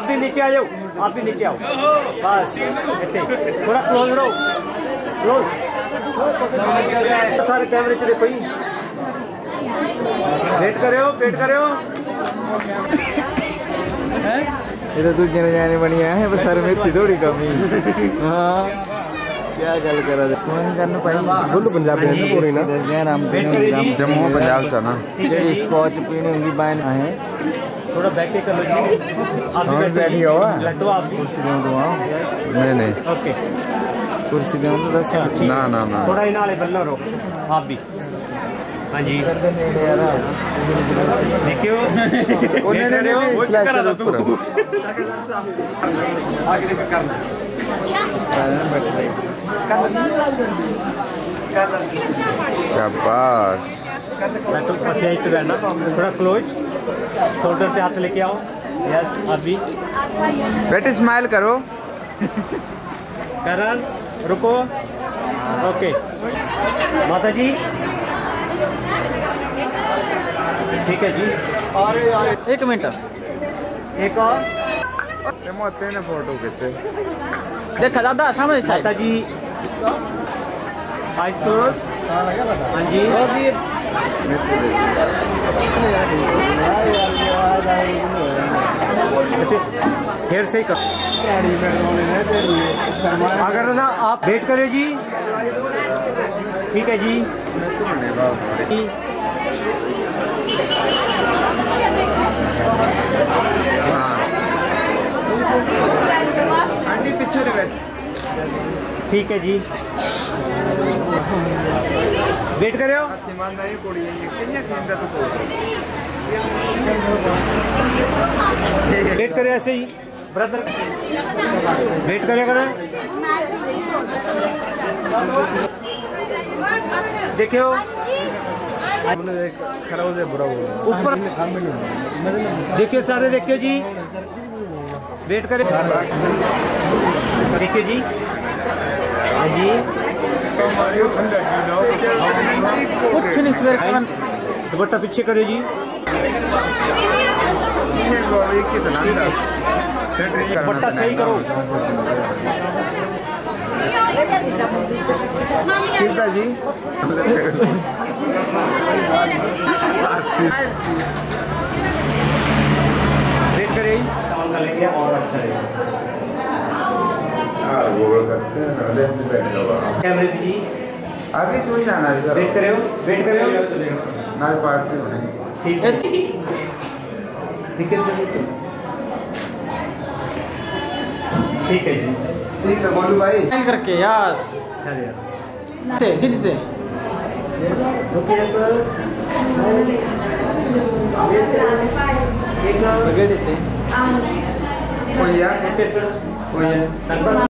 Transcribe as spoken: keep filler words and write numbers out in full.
भी नीचे आ जाओ, आप भी नीचे आओ बस इतने थोड़ा क्लोज रहो, क्लोज सारे कैमरे च देखो जी, वेट करे हो वेट करे हो। ये तो दूजे ने जाने बनी है बस सर में इतनी थोड़ी कमी। हाँ क्या गल करा नहीं करना पाई फुल पंजाबी है पूरी ना जम्मू पंजाब चा ना जेडी स्कॉच पीने होंगी बाइन है थोड़ा बैक के कर लो जी, आप भी बैठी हो लड्डू आप भी कुर्सी दे दो नहीं नहीं ओके कुर्सी दे तो दस ना ना ना थोड़ा ही नाले बल्ला रो आप भी। हाँ जी देखियो कोने ने वो करा दो तू आगे लेकर करना शाबाश लड्डू बस यहीं पे बैठना, थोड़ा क्लोज शोल्डर पे हाथ लेके आओ। यस आप भी बेटे स्माइल करो। करण रुको ओके माता जी ठीक है जी एक मिनट एक और मोते ने फोटो खींचे देखा दादा सामने माता जी आइस क्लोज। हाँ जी फिर से कर अगर ना आप वेट करें जी ठीक है जी आंटी पीछे रे बैठ ठीक है जी वेट करे हो ईमानदारी कोड़ी है किन्ने खिंदा तू वेट करे ऐसे ही ब्रदर वेट करे करे देखियो ऊपर देखियो सारे देखियो जी वेट करे देखिए जी हाँ जी कुछ नहीं सवेरे दुपट्टा पीछे करो जी दुपट्टा सही करो किसदा जी वेट करे लेके और अच्छा रहेगा कैमरे पे जी अभी तू जाना है वेट करे हो वेट करे हो ना पार्टी होने ठीक है ठीक है ठीक है जी ठीक है बोलू भाई स्माइल करके यार अरे यार दे दे यस ओके सर लगे देते कोई यार ओके सर कोई यार